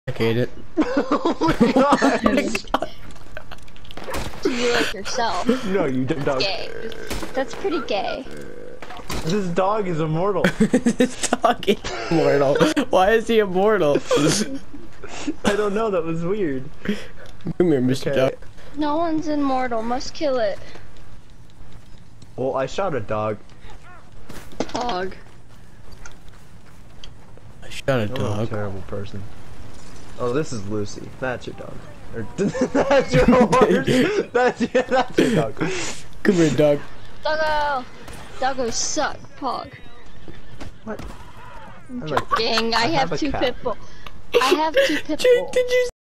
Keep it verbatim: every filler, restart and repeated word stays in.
I hate it. Oh my god! Do you like yourself? No, you dog. Gay. That's pretty gay. This dog is immortal. This dog is immortal. Why is he immortal? I don't know, that was weird. Come here, Mister Okay. Dog. No one's immortal. Must kill it. Well, I shot a dog. Hog. I shot a Oh, dog. terrible person. Oh, this is Lucy. That's your dog. Or, that's your horse. That's your, that's your dog. Come here, dog. Doggo! Doggos suck. Hog. What? I'm I like that. joking. I, I have, have a two cat. pit bulls. I have two pit Jake, bulls. did you